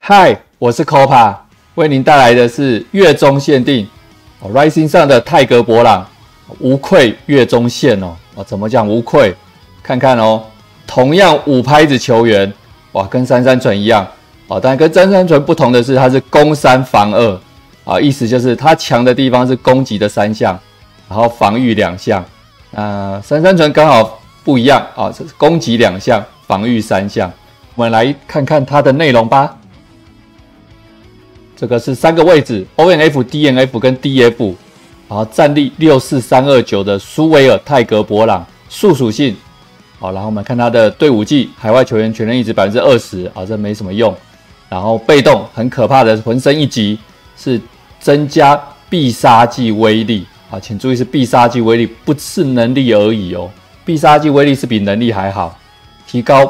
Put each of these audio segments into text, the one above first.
嗨，我是 Copa， 为您带来的是月中限定 Rising 上的泰格博朗，无愧月中线哦。怎么讲无愧？看看哦，同样5拍子球员，哇，跟三三纯一样哦，但跟三三纯不同的是，它是攻3防2啊，意思就是它强的地方是攻击的3项，然后防御2项。三三纯刚好不一样啊，是攻击2项，防御3项。我们来看看它的内容吧。这个是3个位置 ，ONF、DNF 跟 DF， 然后战力64329的苏维尔泰格博朗，速属性。好，然后我们看他的队伍技，海外球员全任一值 20%， 啊，这没什么用。然后被动很可怕的浑身一击是增加必杀技威力啊，请注意是必杀技威力，不是能力而已哦。必杀技威力是比能力还好，提高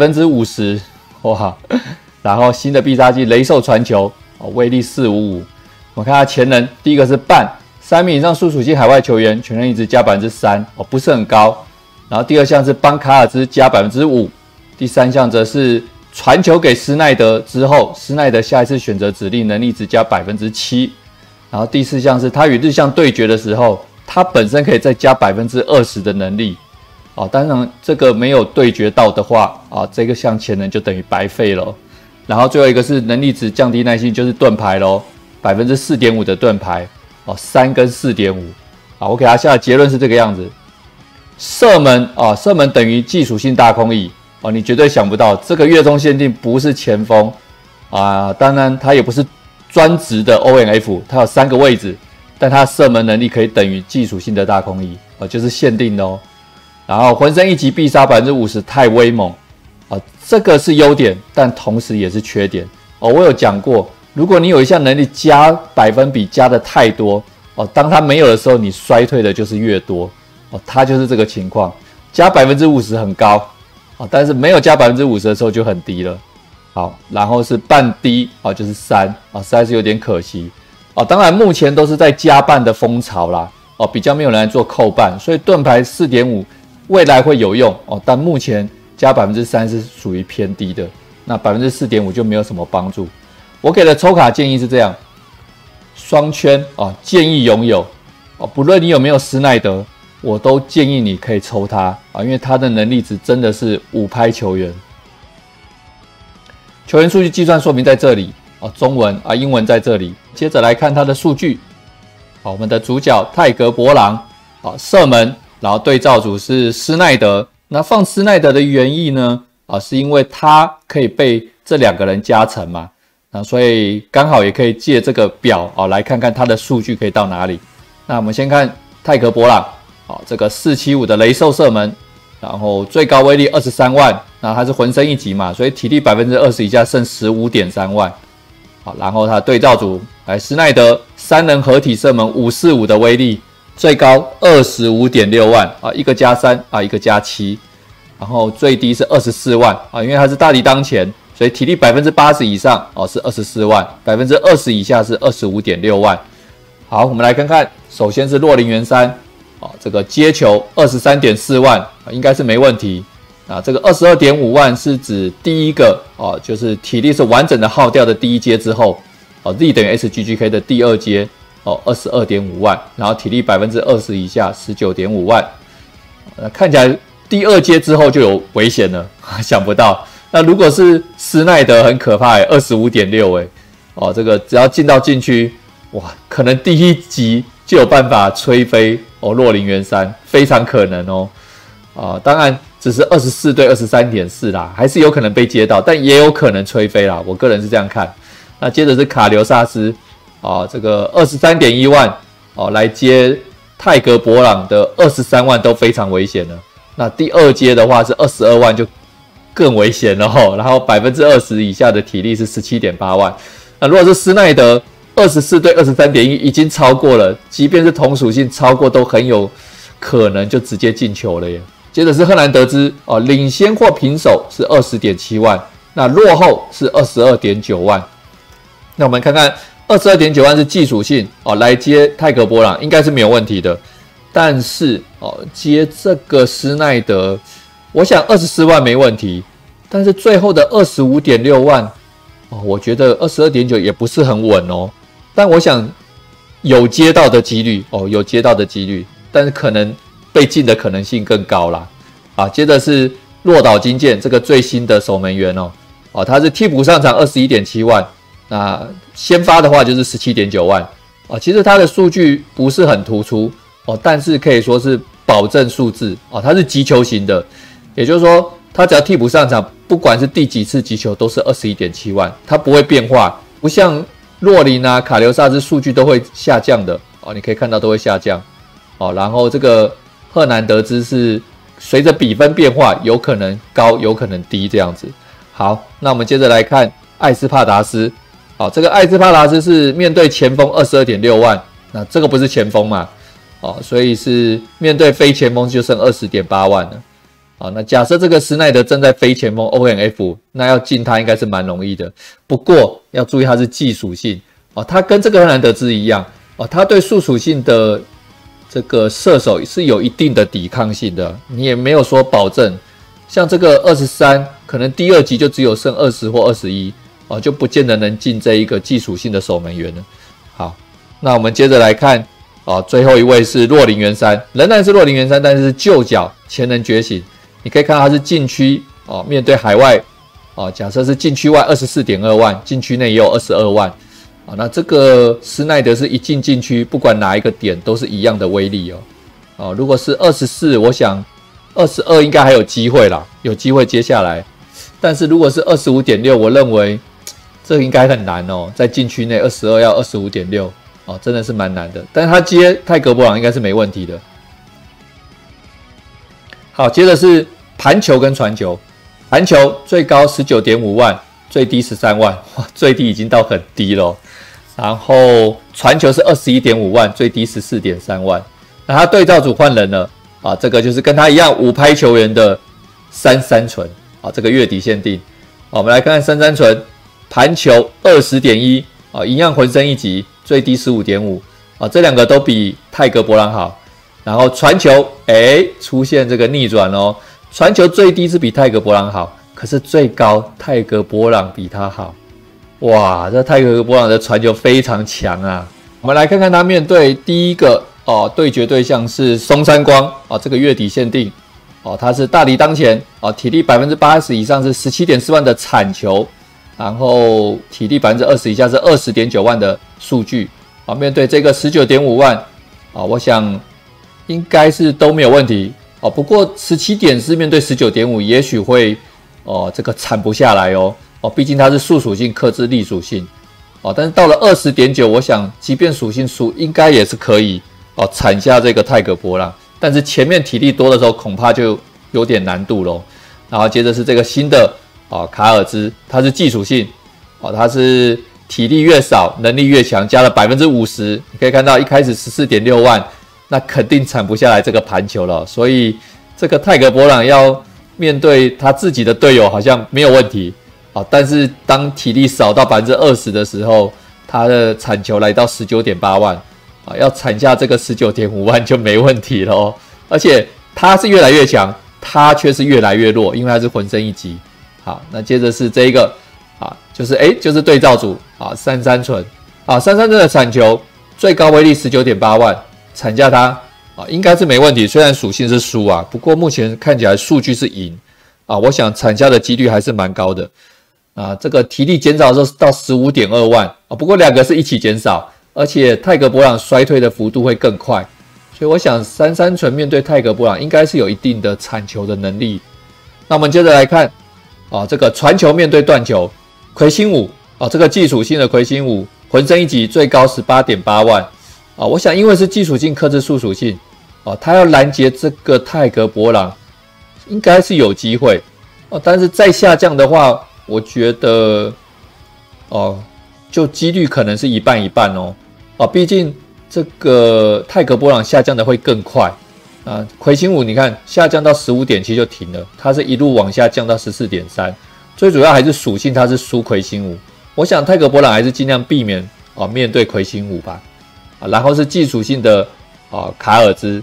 50%， 哇！然后新的必杀技雷兽传球。威力455，我们看他前人，第一个是半3名以上速属性海外球员，全任一值加 3%， 不是很高。然后第二项是帮卡尔兹加 5%， 第三项则是传球给施耐德之后，施耐德下一次选择指令能力值加 7%。然后第四项是他与日向对决的时候，他本身可以再加 20% 的能力。当然这个没有对决到的话，这个项前人就等于白费了。然后最后一个是能力值降低耐性，就是盾牌咯 4.5% 的盾牌3跟 4.5。我给他下的结论是这个样子。射门射门等于技术性大空翼你绝对想不到这个月中限定不是前锋当然它也不是专职的 ONF， 它有3个位置，但它射门能力可以等于技术性的大空翼就是限定的哦。然后浑身一击必杀 50%， 太威猛这个是优点，但同时也是缺点我有讲过，如果你有一项能力加百分比加的太多当它没有的时候，你衰退的就是越多它就是这个情况，加 50% 很高但是没有加 50% 的时候就很低了。好，然后是半低就是3实在是有点可惜当然目前都是在加半的风潮啦比较没有人来做扣半，所以盾牌 4.5 未来会有用但目前加 3% 是属于偏低的，那 4.5% 就没有什么帮助。我给的抽卡建议是这样，双圈建议拥有不论你有没有施耐德，我都建议你可以抽他因为他的能力值真的是5拍球员。球员数据计算说明在这里中文英文在这里。接着来看他的数据我们的主角泰格博朗射门，然后对照组是施耐德。那放施耐德的原意呢是因为他可以被这2个人加成嘛，所以刚好也可以借这个表来看看他的数据可以到哪里。那我们先看泰格博朗这个475的雷兽射门，然后最高威力23万，那他是浑身一击嘛，所以体力 20% 以下剩 15.3 万。然后他对照组来施耐德3人合体射门545的威力，最高 25.6 万一个加3一个加7，然后最低是24万因为它是大敌当前，所以体力 80% 以上是24万， 20% 以下是 25.6 万。好，我们来看看，首先是洛林元山这个接球 23.4 万应该是没问题。这个 22.5 万是指第一个就是体力是完整的耗掉的第一阶之后Z 等于 SGGK 的第2阶22.5 万，然后体力 20% 以下 19.5 万。看起来第2阶之后就有危险了，想不到。那如果是施耐德很可怕25.6这个只要进到禁区，哇，可能第1集就有办法吹飞洛林元山，非常可能当然只是24对 23.4 啦，还是有可能被接到，但也有可能吹飞啦，我个人是这样看。那接着是卡留萨斯这个 23.1 万来接泰格博朗的23万都非常危险了。那第2阶的话是22万就更危险了然后 20% 以下的体力是 17.8 万。那如果是施耐德24对 23.1 已经超过了，即便是同属性超过都很有可能就直接进球了耶。接着是赫南德兹领先或平手是 20.7 万，那落后是 22.9 万。那我们看看 22.9 万是技术性来接泰格博朗应该是没有问题的，但是接这个施耐德，我想24万没问题，但是最后的 25.6 万我觉得 22.9 也不是很稳哦，但我想有接到的几率有接到的几率，但是可能被禁的可能性更高啦。接着是落岛金健这个最新的守门员他是替补上场 21.7 万，那先发的话就是 17.9 万其实他的数据不是很突出但是可以说是保证数字他是击球型的，也就是说他只要替补上场，不管是第几次击球都是 21.7 万，他不会变化，不像洛林卡留萨斯数据都会下降的你可以看到都会下降然后这个赫南德兹是随着比分变化，有可能高有可能低这样子。好，那我们接着来看艾斯帕达斯这个艾斯帕达斯是面对前锋 22.6 万，那这个不是前锋嘛所以是面对非前锋就剩 20.8 万了那假设这个施耐德正在非前锋 ONF， 那要进他应该是蛮容易的。不过要注意他是技属性他跟这个赫南德兹一样他对速属性的这个射手是有一定的抵抗性的，你也没有说保证。像这个23，可能第二集就只有剩20或21就不见得能进这一个技属性的守门员了。好，那我们接着来看最后一位是洛林元山，仍然是洛林元山，但是旧角潜能觉醒。你可以看到他是禁区面对海外假设是禁区外 24.2 万，禁区内也有22万那这个施耐德是一进禁区，不管哪一个点都是一样的威力如果是24，我想22应该还有机会啦，有机会接下来。但是如果是 25.6， 我认为这应该很难在禁区内22要 25.6 真的是蛮难的。但是他接泰格伯朗应该是没问题的。好，接着是盘球跟传球。盘球最高 19.5 万，最低13万，哇，最低已经到很低了然后传球是 21.5 万，最低 14.3 万。那他对照组换人了这个就是跟他一样5拍球员的三三纯这个月底限定我们来看看三三纯盘球 20.1 一样浑身一击，最低 15.5 这两个都比泰格伯朗好。然后传球出现这个逆转传球最低是比泰格伯朗好，可是最高泰格伯朗比他好。哇，这泰格伯朗的传球非常强啊！我们来看看他面对第一个对决对象是松山光这个月底限定他是大敌当前体力 80% 以上是 17.4 万的产球，然后体力 20% 以下是 20.9 万的数据面对这个 19.5 万我想应该是都没有问题不过17点是面对 19.5 也许会这个产不下来毕竟它是速属性克制力属性但是到了 20.9 我想即便属性输应该也是可以产下这个泰格伯朗，但是前面体力多的时候恐怕就有点难度咯。然后接着是这个新的卡尔兹，它是技属性它是体力越少能力越强，加了 50%， 你可以看到一开始 14.6 万，那肯定产不下来这个盘球了，所以这个泰格伯朗要面对他自己的队友好像没有问题但是当体力少到 20% 的时候，他的产球来到 19.8 万要产下这个 19.5 万就没问题了而且他是越来越强，他却是越来越弱，因为他是浑身一击。好，那接着是这一个就是对照组三三纯三三纯的产球最高威力 19.8 万，产下他应该是没问题，虽然属性是输不过目前看起来数据是赢我想产下的几率还是蛮高的这个体力减少的时候到 15.2 万不过两个是一起减少，而且泰格伯朗衰退的幅度会更快，所以我想三三纯面对泰格伯朗应该是有一定的产球的能力。那我们接着来看这个传球面对断球，魁星武这个技属性的魁星武浑身一击最高 18.8 万我想因为是技属性克制速属性他要拦截这个泰格伯朗应该是有机会但是再下降的话，我觉得就几率可能是一半一半毕竟这个泰格伯朗下降的会更快魁星武你看下降到 15.7 就停了，它是一路往下降到 14.3， 最主要还是属性它是输魁星武，我想泰格伯朗还是尽量避免面对魁星武吧然后是技属性的卡尔兹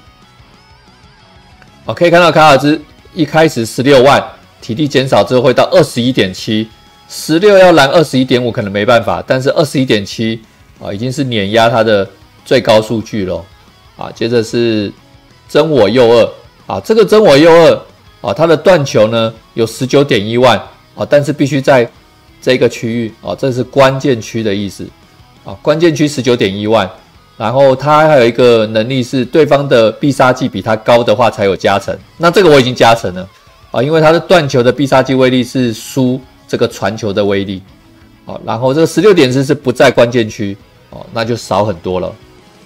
可以看到卡尔兹一开始16万，体力减少之后会到 21.7 16要拦21.5可能没办法，但是21.7啊已经是碾压它的最高数据了啊。接着是真我右二啊，这个真我右二啊，它的断球呢有19.1万啊，但是必须在这个区域啊，这是关键区的意思啊，关键区19.1万。然后它还有一个能力是对方的必杀技比它高的话才有加成，那这个我已经加成了啊，因为它的断球的必杀技威力是输这个传球的威力啊，然后这个16.4是不在关键区哦，那就少很多了。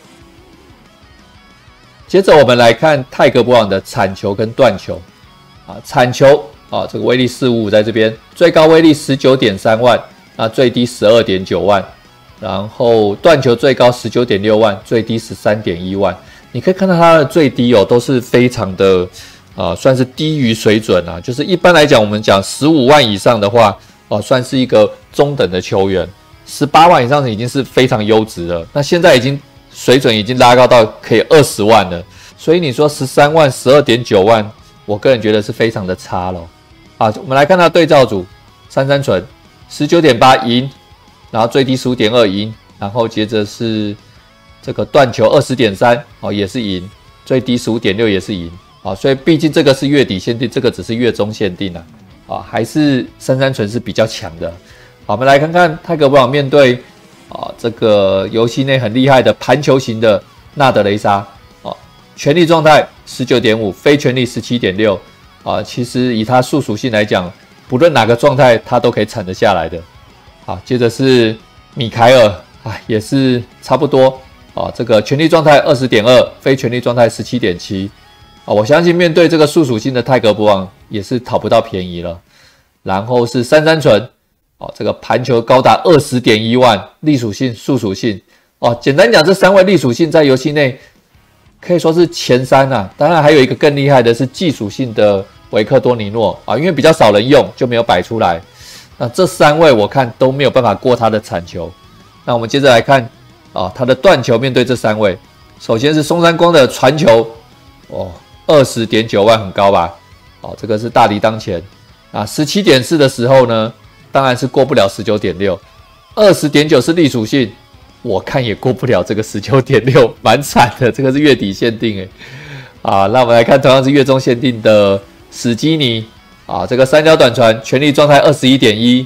接着我们来看泰格博朗的铲球跟断球啊，铲球啊这个威力455在这边，最高威力19.3万，那最低12.9万。然后断球最高19.6万，最低13.1万。你可以看到它的最低哦，都是非常的算是低于水准啊。就是一般来讲，我们讲15万以上的话，算是一个中等的球员；18万以上已经是非常优质了。那现在已经水准已经拉高到可以20万了，所以你说13万、12.9万，我个人觉得是非常的差了。啊，我们来看它对照组，三三纯19.8赢。然后最低15.2赢，然后接着是这个断球20.3哦，也是赢，最低15.6也是赢啊，所以毕竟这个是月底限定，这个只是月中限定啊，还是三三纯是比较强的。好，我们来看看泰格博朗面对这个游戏内很厉害的盘球型的纳德雷莎全力状态19.5，非全力17.6啊，其实以他术属性来讲，不论哪个状态他都可以铲得下来的。好，接着是米凯尔也是差不多这个全力状态20.2，非全力状态17.7我相信面对这个术属性的泰格博朗也是讨不到便宜了。然后是三三纯这个盘球高达20.1万，力属性、术属性简单讲，这3位力属性在游戏内可以说是前3啊。当然还有一个更厉害的是技属性的维克多尼诺因为比较少人用，就没有摆出来。那这3位我看都没有办法过他的铲球。那我们接着来看他的断球面对这3位，首先是松山光的传球20.9万很高吧？这个是大敌当前17.4的时候呢，当然是过不了19.6。20.9是力属性，我看也过不了这个19.6，蛮惨的。这个是月底限定那我们来看同样是月中限定的史基尼。这个三角短传全力状态21.1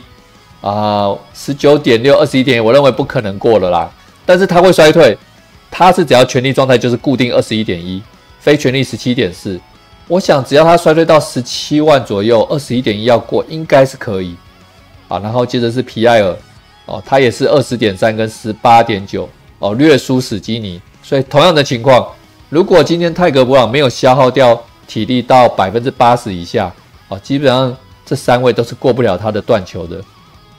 19.6 21.1，我认为不可能过了啦。但是它会衰退，它是只要全力状态就是固定21.1，非全力17.4。我想只要它衰退到17万左右，21.1要过应该是可以然后接着是皮埃尔他也是20.3跟18.9略输史基尼。所以同样的情况，如果今天泰格博朗没有消耗掉体力到 80% 以下基本上这3位都是过不了他的断球的。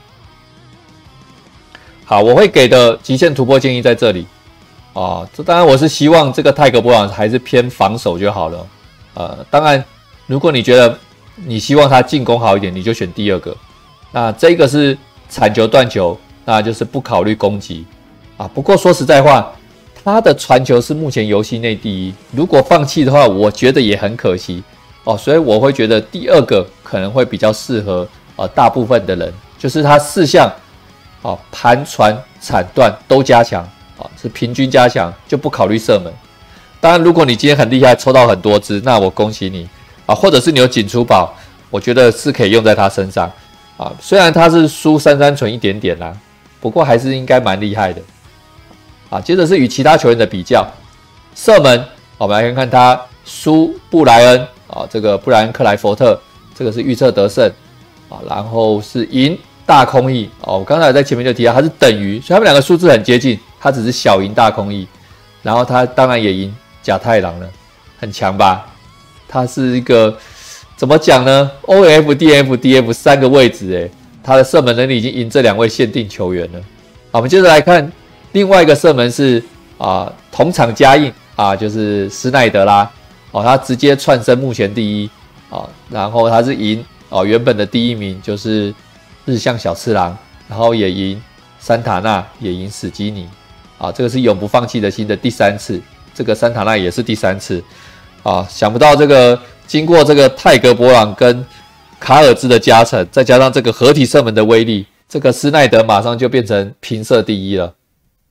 好，我会给的极限突破建议在这里这当然我是希望这个泰格博朗还是偏防守就好了。当然如果你觉得你希望他进攻好一点，你就选第2个。那这个是铲球断球，那就是不考虑攻击不过说实在话，他的传球是目前游戏内第1，如果放弃的话，我觉得也很可惜所以我会觉得第2个可能会比较适合大部分的人，就是他4项盘传铲断都加强是平均加强，就不考虑射门。当然如果你今天很厉害，抽到很多支，那我恭喜你或者是你有紧出宝，我觉得是可以用在他身上虽然他是输三三纯一点点啦，不过还是应该蛮厉害的接着是与其他球员的比较，射门我们来看看他输布莱恩这个布莱恩克莱佛特，这个是预测得胜然后是赢大空翼我刚才在前面就提到他是等于，所以他们2个数字很接近，他只是小赢大空翼，然后他当然也赢甲太郎了，很强吧？他是一个怎么讲呢 ？OF、DF、DF 3个位置他的射门能力已经赢这2位限定球员了。好，我们接着来看另外一个射门是同场加印就是施奈德拉他直接窜升目前第1然后他是赢原本的第1名就是日向小次郎，然后也赢山塔纳，也赢史基尼这个是永不放弃的心的第3次，这个山塔纳也是第3次想不到这个经过这个泰格博朗跟卡尔兹的加成，再加上这个合体射门的威力，这个施耐德马上就变成平射第一了。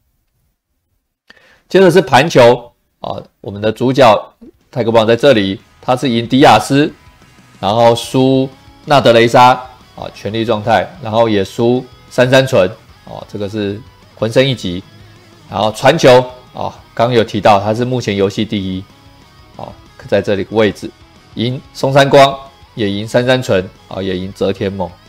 接着是盘球啊，我们的主角泰格博朗在这里，他是赢迪亚斯，然后输纳德雷莎啊，全力状态，然后也输三三纯哦，这个是浑身一击，然后传球啊，刚刚有提到他是目前游戏第一，哦，在这里位置赢松山光，也赢三三纯啊，也赢泽田猛。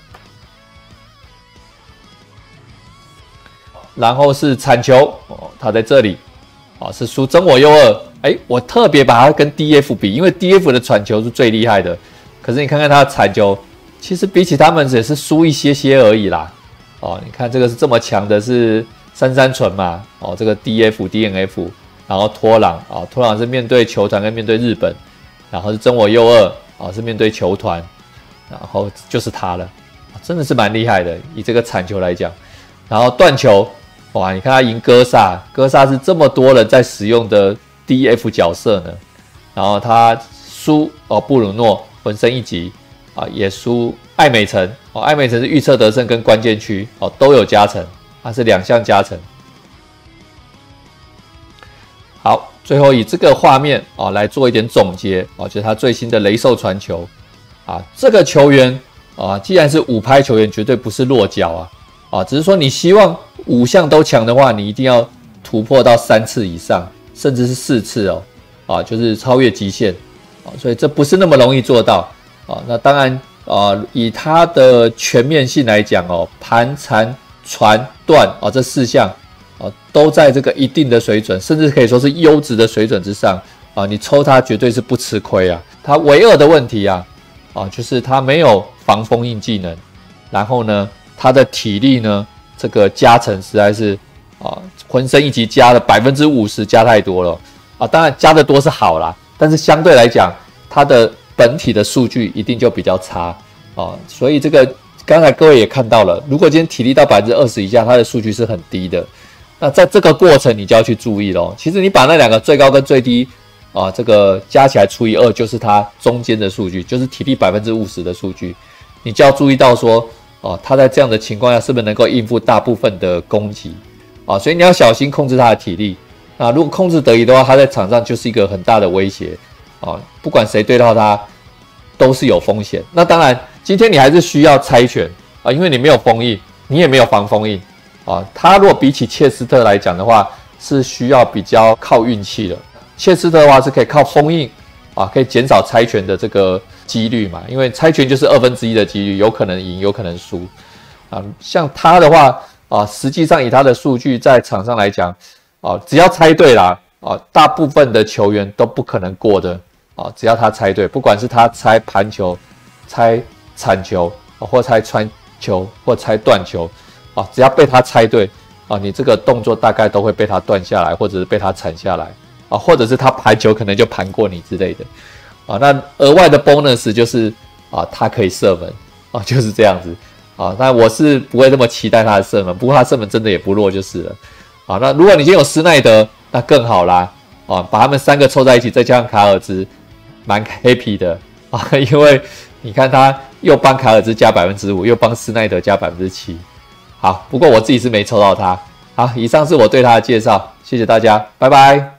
然后是铲球哦，他在这里啊，是输真我右二。哎，我特别把它跟 DF 比，因为 DF 的铲球是最厉害的。可是你看看他的铲球，其实比起他们也是输一些而已啦。哦，你看这个是这么强的是三三纯嘛，哦，这个 DNF， 然后托朗啊，托朗是面对球团跟面对日本，然后是真我右二啊，是面对球团，然后就是他了，真的是蛮厉害的，以这个铲球来讲。然后断球。哇，你看他赢哥萨，哥萨是这么多人在使用的 DF 角色呢，然后他输布鲁诺浑身一击啊，也输艾美城哦，艾美城是预测得胜跟关键区哦都有加成，它是2项加成。好，最后以这个画面啊来做一点总结啊，就是他最新的雷兽传球啊，这个球员啊，既然是5拍球员，绝对不是落脚啊，只是说你希望5项都强的话，你一定要突破到3次以上，甚至是4次哦，啊，就是超越极限啊，所以这不是那么容易做到啊。那当然啊，以它的全面性来讲哦，盘、缠、传、断啊这4项啊都在这个一定的水准，甚至可以说是优质的水准之上啊，你抽它绝对是不吃亏啊。它唯二的问题啊，就是它没有防封印技能，然后呢，他的体力呢，这个加成实在是浑身一击加了50%，加太多了啊！当然加的多是好啦，但是相对来讲，他的本体的数据一定就比较差啊。所以这个刚才各位也看到了，如果今天体力到20%以下，他的数据是很低的。那在这个过程你就要去注意咯。其实你把那2个最高跟最低啊，这个加起来除以2，就是它中间的数据，就是体力50%的数据，你就要注意到说。他在这样的情况下是不是能够应付大部分的攻击啊？所以你要小心控制他的体力啊。如果控制得宜的话，他在场上就是一个很大的威胁啊。不管谁对到他都是有风险。那当然，今天你还是需要猜拳啊，因为你没有封印，你也没有防封印啊。他如果比起切斯特来讲的话，是需要比较靠运气的。切斯特的话是可以靠封印啊，可以减少猜拳的这个几率嘛，因为猜拳就是1/2的几率，有可能赢，有可能输啊。像他的话啊，实际上以他的数据在场上来讲啊，只要猜对啦啊，大部分的球员都不可能过的啊。只要他猜对，不管是他猜盘球、猜铲球或猜穿球或猜断球啊，只要被他猜对啊，你这个动作大概都会被他断下来，或者是被他铲下来啊，或者是他盘球可能就盘过你之类的。那额外的 bonus 就是他可以射门就是这样子那我是不会这么期待他的射门，不过他射门真的也不弱就是了那如果你今天有施耐德，那更好啦把他们3个凑在一起，再加上卡尔兹，蛮 happy 的因为你看他又帮卡尔兹加5%，又帮施耐德加7%。好，不过我自己是没抽到他。好，以上是我对他的介绍，谢谢大家，拜拜。